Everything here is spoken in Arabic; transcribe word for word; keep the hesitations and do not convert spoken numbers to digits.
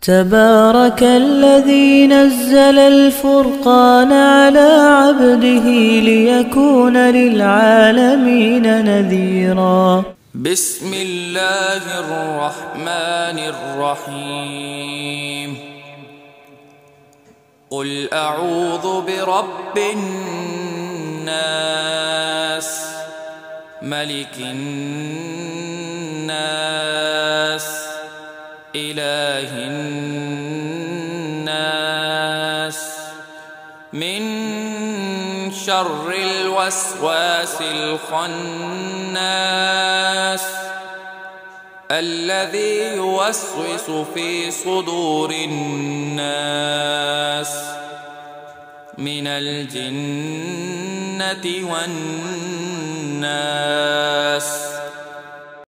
تبارك الذي نزل الفرقان على عبده ليكون للعالمين نذيرا. بسم الله الرحمن الرحيم. قل أعوذ برب الناس ملك الناس إله الناس من شر الوسواس الخناس الذي يوسوس في صدور الناس من الجنة والناس.